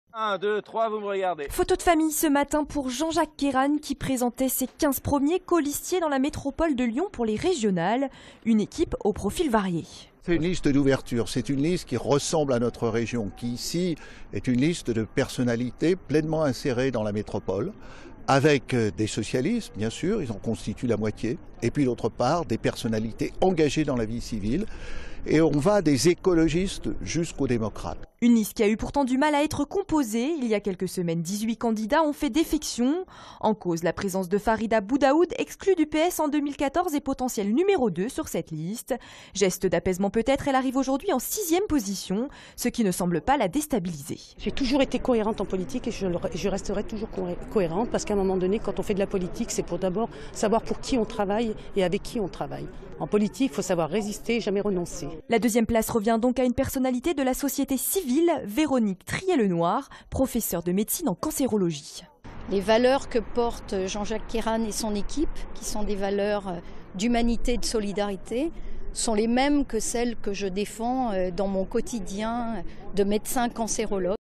1, 2, 3, vous me regardez. Photo de famille ce matin pour Jean-Jacques Kéran qui présentait ses 15 premiers colistiers dans la métropole de Lyon pour les régionales. Une équipe au profil varié. C'est une liste d'ouverture, c'est une liste qui ressemble à notre région, qui ici est une liste de personnalités pleinement insérées dans la métropole, avec des socialistes, bien sûr, ils en constituent la moitié, et puis d'autre part des personnalités engagées dans la vie civile, et on va des écologistes jusqu'aux démocrates. Une liste qui a eu pourtant du mal à être composée. Il y a quelques semaines, 18 candidats ont fait défection. En cause, la présence de Farida Boudaoud, exclue du PS en 2014 et potentielle numéro 2 sur cette liste. Geste d'apaisement peut-être, elle arrive aujourd'hui en 6e position, ce qui ne semble pas la déstabiliser. J'ai toujours été cohérente en politique et je resterai toujours cohérente parce qu'à un moment donné, quand on fait de la politique, c'est pour d'abord savoir pour qui on travaille et avec qui on travaille. En politique, il faut savoir résister et jamais renoncer. La 2e place revient donc à une personnalité de la société civile, Véronique Trier-Lenoir, professeure de médecine en cancérologie. Les valeurs que portent Jean-Jacques Kéran et son équipe, qui sont des valeurs d'humanité et de solidarité, sont les mêmes que celles que je défends dans mon quotidien de médecin cancérologue.